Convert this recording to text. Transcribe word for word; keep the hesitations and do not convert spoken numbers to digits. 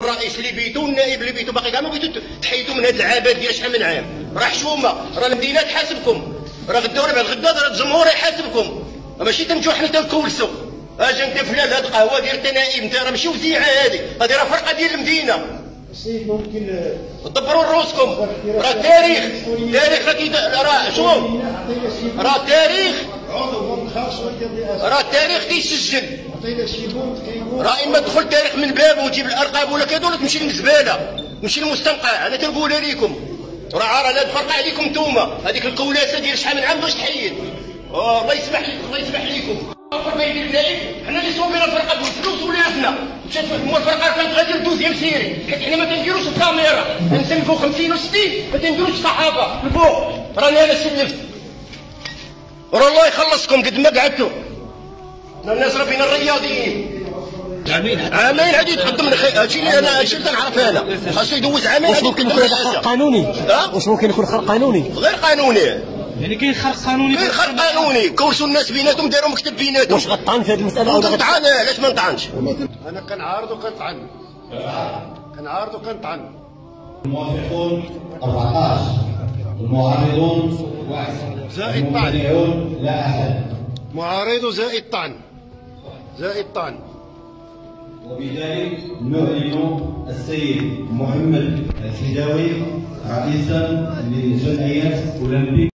الرئيس اللي بيتو والنائب اللي بيتو باقي كاع ما بغيتو تحيدوا من هاد العباد ديال شحال من عام. راه حشومه، راه المدينه تحاسبكم، راه غدا ولا بعد غدا راه الجمهور يحاسبكم، ماشي تنمشيو حنا تنكولسو. اجا انت فلان هاد القهوه ديال انت نائب، انت راه ماشي وزيعه هادي، هادي راه فرقه ديال المدينه. سيد ممكن دبروا رؤوسكم، راه التاريخ التاريخ راه كيد راه شوف راه التاريخ راه التاريخ كيسجل. راه اما تدخل التاريخ من باب وتجيب الارقام ولا كذا، ولا تمشي للزباله، تمشي للمستنقع. انا تنقولها لكم، راه عار هاد الفرقه عليكم نتوما، هذيك القولاسه ديال شحال من عام باش تحيد. اه الله يسمح لكم، الله يسمح لكم. الفرقه ديال النائب حنا اللي صوبينا الفرقه بالفلوس ولادنا، مشات مو الفرقه كانت غادي لدوزيام سيري، حيت حنا ما تنديروش الكاميرا، نسلفوا خمسين وستين، ما تنديروش الصحافه الفوق. راني انا سلفت، وراه الله يخلصكم قد ما قعدتوا. الناس راه بين الرياضيين عامين عامين هادي يتقدم هادشي اللي انا هادشي اللي تنعرف انا، خاصو يدوز عامين. واش ممكن يكون هذا خرق قانوني؟ واش ممكن يكون خرق قانوني؟ غير قانوني، يعني كاين خرق قانوني؟ كاين خرق قانوني، كورسوا الناس بيناتهم، داروا مكتب بيناتهم. واش غطعن في هذه المساله؟ ولا غطعن؟ علاش ما نطعنش؟ انا كنعارض وكنطعن، كنعارض وكنطعن. الموافقون أربعة عشر، المعارضون واحد، زائد طعن. الممتنعون لا أحد. معارض زائد طعن، زائد طعن. وبذلك نعلن السيد محمد الحداوي رئيسا لجمعية أولمبيك